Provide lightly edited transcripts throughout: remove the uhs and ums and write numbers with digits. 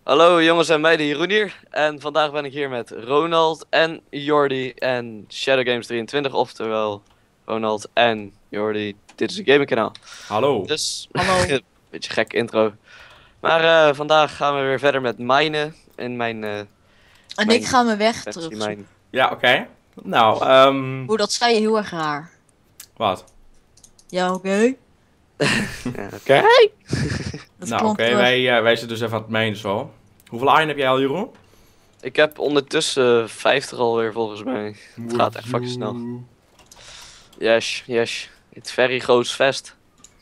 Hallo jongens en meiden, Jeroen hier. En vandaag ben ik hier met Ronald en Jordi en Shadow Games 23, oftewel Ronald en Jordi. Dit is een gamingkanaal. Hallo. Dus, Hallo. beetje gek intro. Maar vandaag gaan we weer verder met minen in mijn En Mijn ik ga mijn weg versie terugzoeken. mijn. Ja, oké. Nou, Dat zei je heel erg raar. wat? Ja, oké. Ja, oké. Dat Nou, klonk oké, terug. wij zitten dus even aan het mijnen zo. Hoeveel iron heb jij al, Jeroen? Ik heb ondertussen 50 alweer volgens mij. Het gaat echt fucking snel. Yes, yes. It's very goes fast.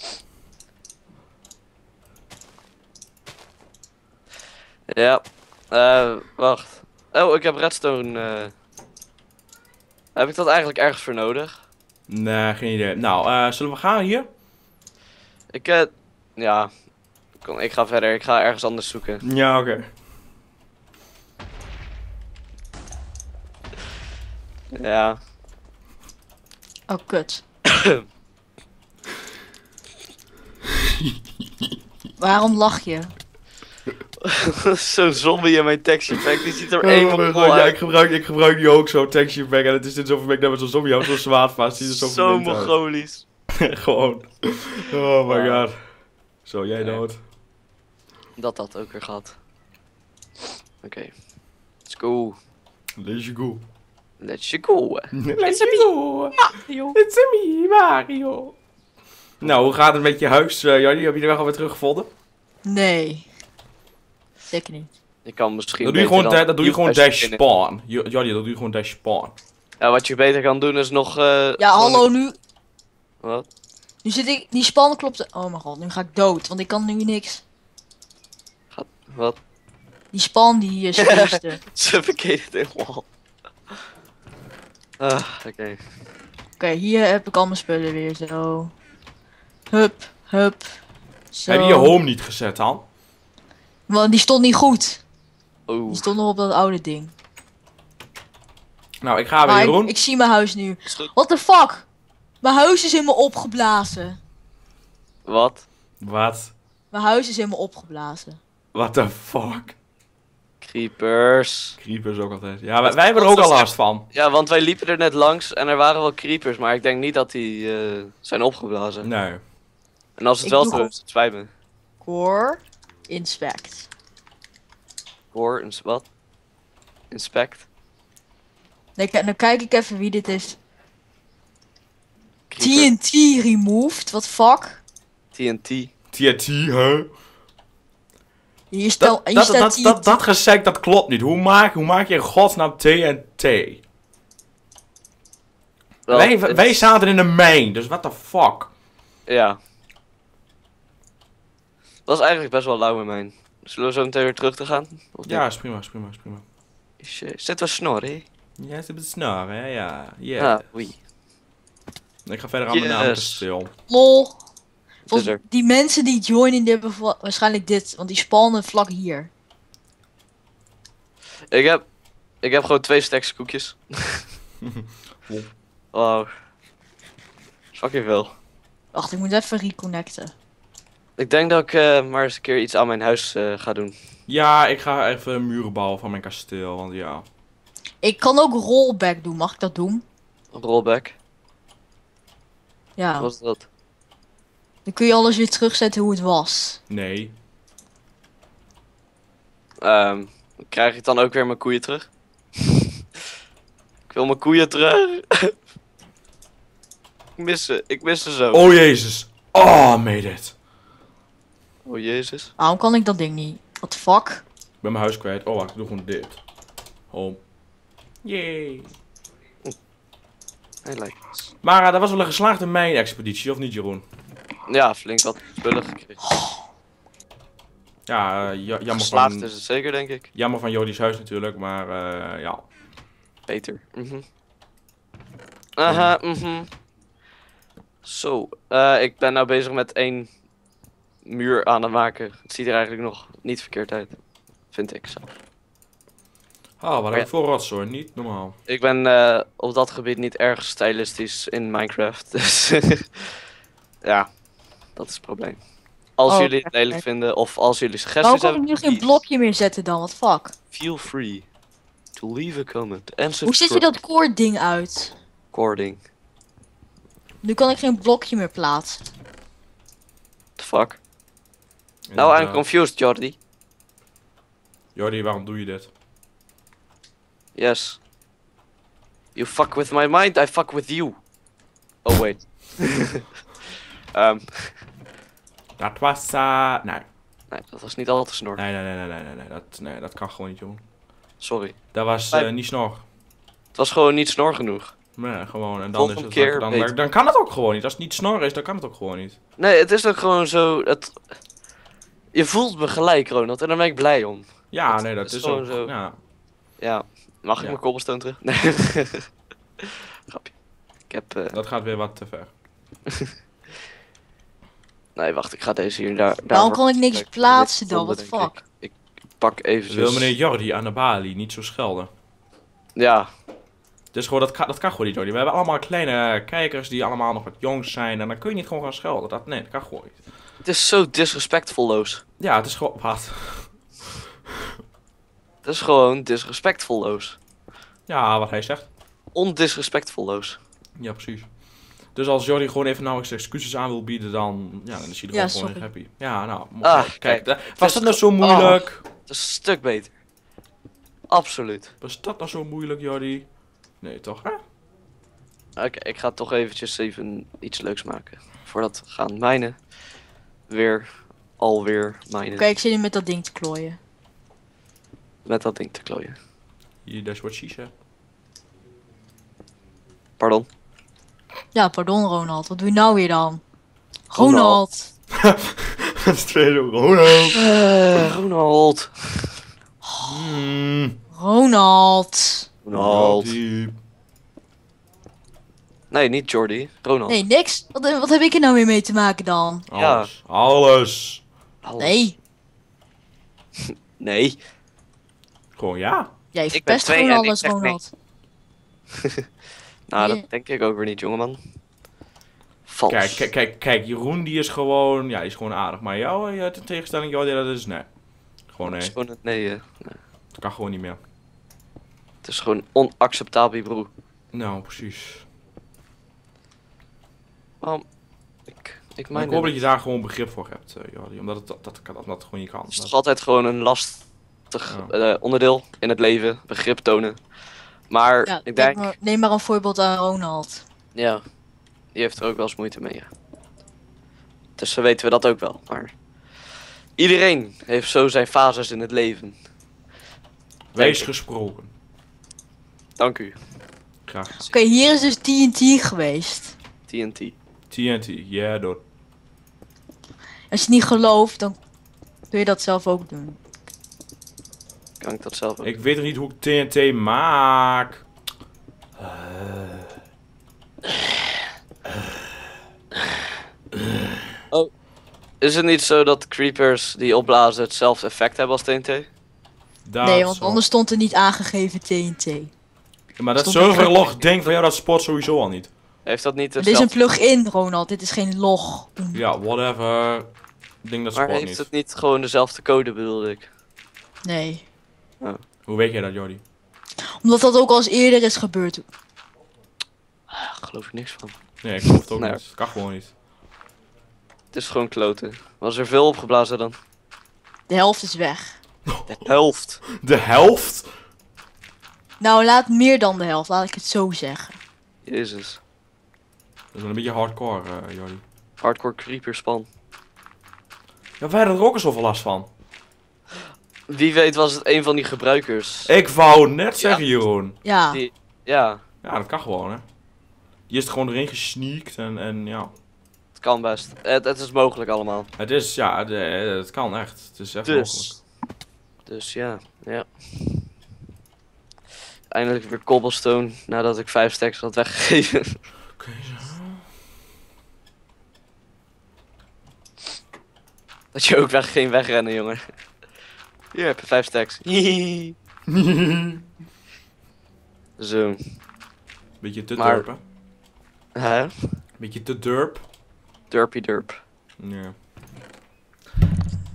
Ja, wacht. Oh, ik heb redstone. Heb ik dat eigenlijk ergens voor nodig? Nee, geen idee. Nou, zullen we gaan hier? Ja. Ik ga verder. Ik ga ergens anders zoeken. Ja, oké. Ja. Oh, kut. Waarom lach je? Zo'n zombie in mijn texture pack. Die ziet er Oh eenmaal mijn cool god, ja, uit. ik gebruik die ook zo, texture pack. En het is dit zoveel ben ik net met zo'n zombie, zo'n zwaard vast. Die is zo Zo verminkt uit. mongolisch. Gewoon. Oh my Wow. god. Zo, jij Ja. dood. Dat had ook weer gehad. Oké. Let's go. Let's go. Let's go. Let's go. It's me, Mario. Nou, hoe gaat het met je huis, Jordi? Heb je de weg alweer teruggevonden? Nee. Zeker niet. Je kan misschien. Dat doe je beter gewoon, dan dat doe je gewoon Cubase dash beginnen. spawn. Jordi, dat doe je gewoon dash spawn. Ja, wat je beter kan doen is nog. Ja, gewoon- hallo, nu Wat? zit ik... Die span klopt... Oh mijn god, nu ga ik dood, want ik kan nu niks. Wat? Die span die spacede. Suffocated in wall. Oké. Oké, hier heb ik al mijn spullen weer, zo. Hup, hup. Zo. Heb je je home niet gezet dan? Want die stond niet goed. Oeh. Die stond nog op dat oude ding. Nou, ik ga weer, Maar Jeroen. ik zie mijn huis nu. Is goed. What the fuck? Mijn huis is helemaal opgeblazen. Wat? Wat? Mijn huis is helemaal opgeblazen. What the fuck? Creepers. Creepers ook altijd. Ja, wij hebben er ook al last van. Ja, want wij liepen er net langs en er waren wel creepers, maar ik denk niet dat die zijn opgeblazen. Nee. En als het Ik wel doe zo gewoon- is, het spijt me. Core. Inspect. Hoor, wat? Inspect. Nee, dan kijk ik even wie dit is. Creeper. TNT removed. Wat fuck? TNT. TNT, hè? Hier staat TNT. Dat gezegd, dat klopt niet. Hoe maak je in godsnaam TNT? Wel, Wij zaten in een mijn, dus what the fuck? Ja. Dat is eigenlijk best wel lauw in mijn. Zullen we zo meteen weer terug te gaan? Of Ja, is prima, is prima, is prima. Zit wel snor, hè? Ja, ze hebben het snor, hè? Ja. Yeah. Ja, oei. Ik ga verder aan mijn naam Yes. stil. Lol. Wat is Volgens er? die mensen die joinen, die hebben waarschijnlijk dit. Want die spannen vlak hier. Ik heb gewoon 2 stacks koekjes. Wow. Fucking veel. Wacht, ik moet even reconnecten. Ik denk dat ik maar eens een keer iets aan mijn huis ga doen. Ja, ik ga even muren bouwen van mijn kasteel, want ja. Ik kan ook rollback doen. Mag ik dat doen? Rollback. Ja. Wat is dat? Dan kun je alles weer terugzetten hoe het was. Nee. Krijg ik dan ook weer mijn koeien terug? Ik wil mijn koeien terug. Ik mis ze zo. Oh jezus. Oh, made it. Oh jezus. Waarom kan ik dat ding niet? What the fuck? Ik ben mijn huis kwijt. Oh, wacht, ik doe gewoon dit. Home. Yay. I like this. Maar dat was wel een geslaagde mijn-expeditie, of niet, Jeroen? Ja, flink wat spullen gekregen. Ja, jammer Geslaagd van... is het zeker, denk ik. Jammer van Jodi's huis natuurlijk, maar ja. Beter. Aha, Zo, ik ben nou bezig met 1 muur aan het maken. Het ziet er eigenlijk nog niet verkeerd uit. Vind ik zo. Oh, wat Ja. heb ik voor rotzooi, niet normaal. Ik ben op dat gebied niet erg stylistisch in Minecraft. Dus ja, dat is het probleem. Als Oh, jullie het perfect. lelijk vinden of als jullie Waarom suggesties kan ik hebben, nu geen please blokje meer zetten dan? Wat fuck? feel free to leave a comment and Hoe zet je subscribe. dat core ding uit? Recording. Nu kan ik geen blokje meer plaatsen. The fuck? En, Nou, I'm confused, Jordi. Jordi, waarom doe je dit? Yes. You fuck with my mind, I fuck with you. Oh wait. Dat was... Nee. Nee, dat was niet al te snor. Nee, dat kan gewoon niet, jongen. Sorry. Dat was Nee. niet snor. Het was gewoon niet snor genoeg. Nee, gewoon. En dan Volgende is het... keer Dan, beter. dan kan het ook gewoon niet. Als het niet snor is, dan kan het ook gewoon niet. Nee, het is ook gewoon zo. Je voelt me gelijk, Ronald, en daar ben ik blij om. Ja, Het nee, dat is is gewoon ook... zo. Ja. Ja. Mag ik Ja. mijn cobblestone terug? Nee. Grapje. Ik heb. Dat gaat weer wat te ver. Nee, wacht, ik ga deze hier daar. Waarom kan ik niks plaatsen dan? Wat Denk fuck? Ik pak eventjes. Wil meneer Jordi aan de balie niet zo schelden? Ja. Dus gewoon, dat kan gewoon niet, Jordi. We hebben allemaal kleine kijkers die allemaal nog wat jongs zijn. En dan kun je niet gewoon gaan schelden. Nee, dat kan gewoon niet. Het is zo disrespectvolloos. Ja, het is gewoon... Wat? Het is gewoon disrespectvolloos. Ja, wat hij zegt. Ondisrespectvolloos. Ja, precies. Dus als Jordi gewoon even nou eens excuses aan wil bieden, dan, ja, dan is hij er Ja, ook gewoon sorry. happy. Ja, nou, Ah, kijk, kijk. was dat nou zo moeilijk? Het is een stuk beter. Absoluut. Was dat nou zo moeilijk, Jordi? Nee, toch? Hè? Oké, ik ga toch eventjes even iets leuks maken. Voordat we gaan mijnen. Alweer mijnen. Oké, ik zit hier met dat ding te klooien. Met dat ding te klooien. Hier, that's what she said. Pardon. Ja, pardon Ronald. Wat doe je nou weer dan? Ronald. Ronald! Dat is twee zo, Ronald. Ronald. Ronald! Ronald. Nee, niet Jordi. Ronald. Nee, niks. Wat heb ik er nou weer mee te maken dan? Alles. Alles. Alles. Nee. Nee. Gewoon ja. Jij ben verpest 2 gewoon en ik alles, zeg nee. Ronald. Nou, Nee. dat denk ik ook weer niet, jongeman. Vals. Kijk, Jeroen die is gewoon, ja, die is gewoon aardig. Maar jou, je hebt een tegenstelling, Jordi, dat is nee. Gewoon Het is nee. gewoon het nee. Dat kan gewoon niet meer. Het is gewoon onacceptabel, bro. Nou, precies. Ik Maar ik hoop dat je daar gewoon begrip voor hebt, Jordi. Omdat dat gewoon niet kan. Het is toch altijd gewoon een lastig onderdeel in het leven. Begrip tonen. Maar Ja, ik denk, neem maar een voorbeeld aan Ronald. ja, die heeft er ook wel eens moeite mee, ja. Dus zo weten we dat ook wel. Maar iedereen heeft zo zijn fases in het leven. Wees ik. gesproken. Dank u, Graag. Oké, hier is dus TNT geweest. TNT. TNT, ja, door. Als je niet gelooft, dan kun je dat zelf ook doen. Kan ik dat zelf ook? Ik weet nog niet hoe ik TNT maak. Is het niet zo dat creepers die opblazen hetzelfde effect hebben als TNT? Daar Nee, want zo. anders stond er niet aangegeven TNT. Maar dat stond serverlog denkt van jou, dat sport sowieso al niet. Heeft dat niet Dit is een hetzelfde? plugin, Ronald. Dit is geen log. Ja, whatever. Ik denk dat Maar sport heeft niet. het niet gewoon dezelfde code, bedoelde ik? Nee. Hoe weet jij dat, Jordi? Omdat dat ook al eens eerder is gebeurd. Daar geloof ik niks van. Nee, ik geloof het ook Nee. niet. Het kan gewoon niet. Het is gewoon kloten. Was er veel opgeblazen dan? De helft is weg. De helft. De helft? Nou, laat meer dan de helft. Laat ik het zo zeggen. Jezus. Dat is wel een beetje hardcore, Jordi. Hardcore creeper span. Ja, wij hadden er ook al zoveel last van. Wie weet was het een van die gebruikers. Ik wou net zeggen, Jeroen. Ja. Die, ja, Ja, dat kan gewoon, hè. Die is er gewoon erin gesneakt en ja. het kan best. Het is mogelijk allemaal. Het is, ja, het kan echt. Het is echt mogelijk. Dus ja, ja. Eindelijk weer cobblestone nadat ik 5 stacks had weggegeven. Oké, zo. Dat je ook geen wegrennen, jongen. Hier heb je 5 stacks. Zo. Beetje te Maar- durpen. Hè? Beetje te durp. Derpy derp. Ja.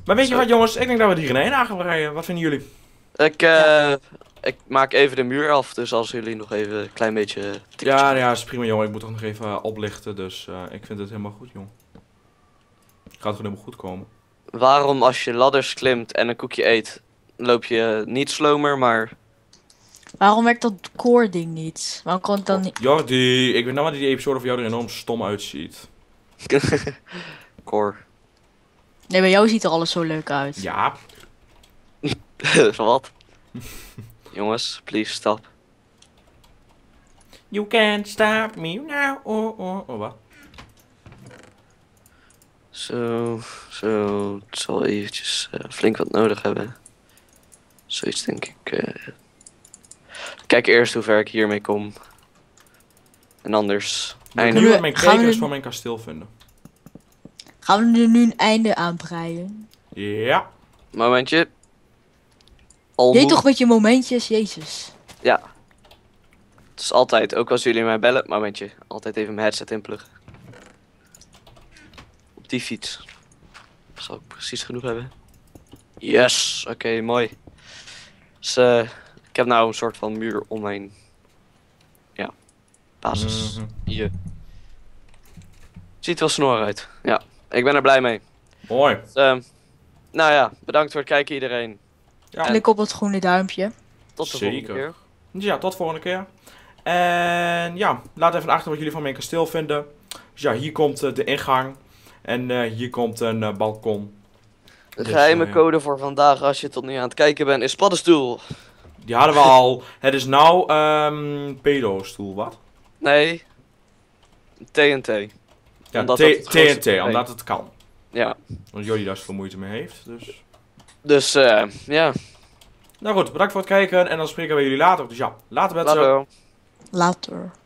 Maar weet je Zo. wat jongens, ik denk dat we het hier in één aan gaan breien. Wat vinden jullie? Ik maak even de muur af, dus als jullie nog even een klein beetje... Ja, is prima jongen. Ik moet toch nog even oplichten, dus ik vind het helemaal goed jong. Gaat gewoon helemaal goed komen. Waarom als je ladders klimt en een koekje eet, loop je niet slomer, maar... Waarom werkt dat core ding niet? Waarom kan het dan niet... Jordi, ik weet nou dat die episode van jou er enorm stom uitziet. Core. Nee, bij jou ziet er alles zo leuk uit. Ja. Wat? Jongens, please stop. You can't stop me now. Oh, wat? Zo, het zal eventjes flink wat nodig hebben. Zoiets denk ik. Kijk eerst hoe ver ik hiermee kom. En anders... Ik Einde. moet nu mijn Gaan we krekels nu- van mijn kasteel vinden. Gaan we er nu een einde aan breien? Ja. Momentje. Deed toch met je momentjes, jezus. Ja. Het is altijd, ook als jullie mij bellen, momentje. Altijd even mijn headset inpluggen. Op die fiets. Zal ik precies genoeg hebben? Yes, oké, mooi. Dus ik heb nou een soort van muur om mijn... Ja, basis. Mhm. Hier. Ziet er wel snor uit. Ja, ik ben er blij mee. Mooi. Dus, nou ja, bedankt voor het kijken iedereen. Ja. Klik op het groene duimpje. Tot de Zeker. volgende keer. Ja, tot volgende keer. En ja, laat even achter wat jullie van mijn kasteel vinden. Dus ja, hier komt de ingang. En hier komt een balkon. De Dus, geheime ja. code voor vandaag, als je tot nu aan het kijken bent, is paddenstoel. Die hadden we al. Het is nou pedo-stoel, wat? Nee. TNT. Ja, Omdat dat het grootste TNT, probleem. omdat het kan. Ja. Want Jordi daar zoveel moeite mee heeft, dus... Dus ja. Nou goed, bedankt voor het kijken en dan spreken we jullie later. Dus ja, later met ze. Later. Later.